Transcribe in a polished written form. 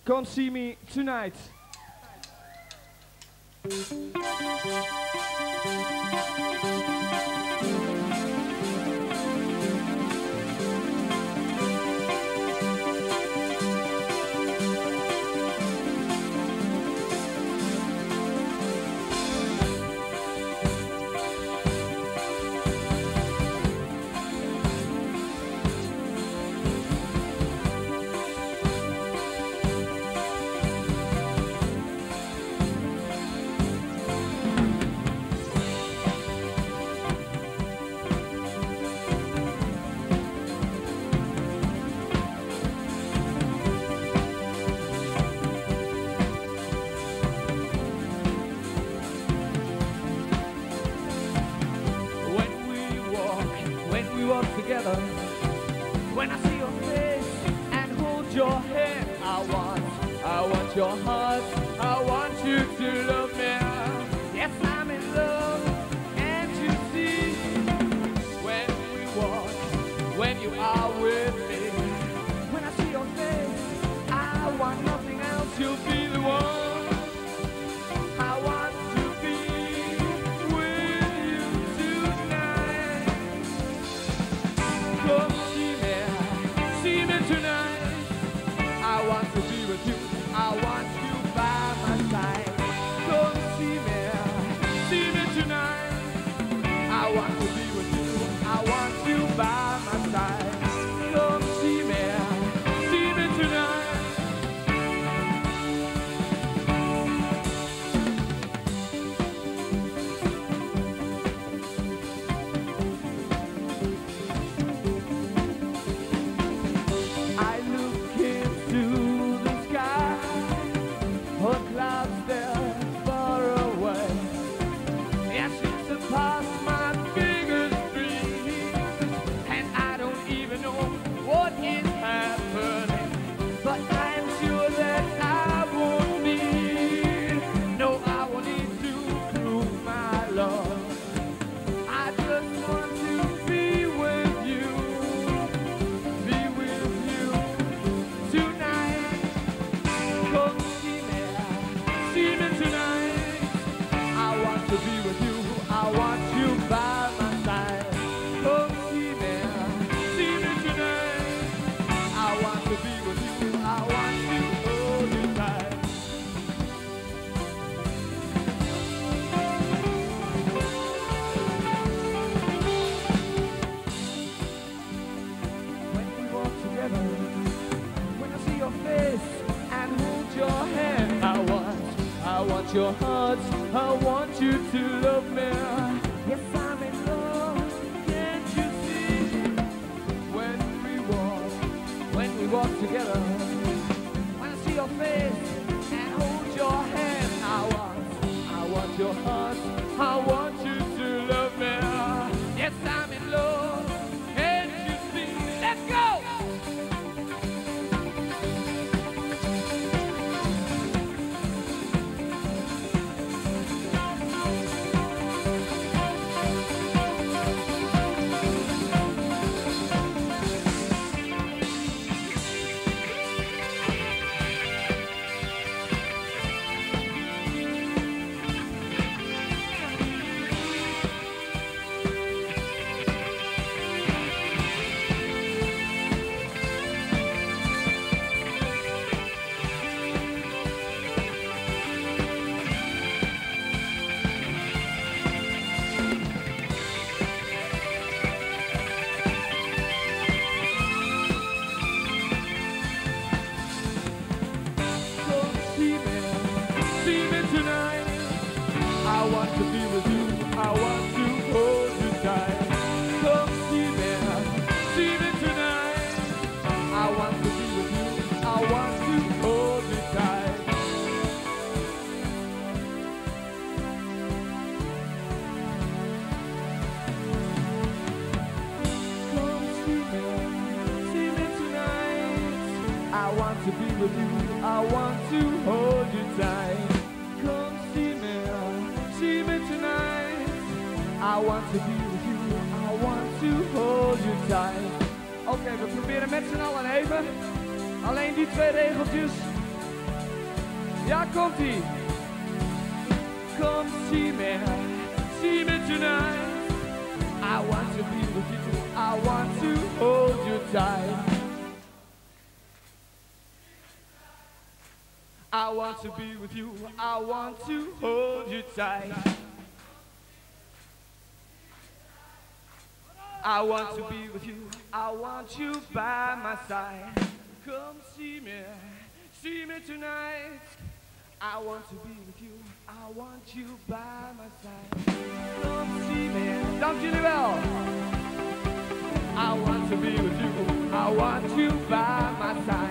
Come see me tonight. Together. When I see your face and hold your hand, I want your heart, I want you to love me. Yes, I'm in love, and you see, when we walk, when you are with me, when I see your face, I want nothing else, you'll be the one. I want to be with you tonight. Come see me tonight. I want to be with you. I want you by my side. Come see me tonight. I want to be with you. I want you by my side. Come see me tonight. Your heart, I want you to love me. Yes, I'm in love, can't you see? When we walk together, when I see your face and hold your hand, I want your heart, I want you to love me. Yes, I'm in love, can't you see? Let's go! I want to be with you, I want to hold you tight. Come see me tonight. I want to be with you, I want to hold you tight. Oké, we proberen met z'n allen even. Alleen die twee regeltjes. Ja, komt-ie. Come see me tonight. I want to be with you, I want to hold you tight. I want to be with you, I want to hold you tight. I want to be with you, I want you by my side. Come see me tonight. I want to be with you, I want you by my side. Come see me. Dank jullie wel. I want to be with you, I want you by my side.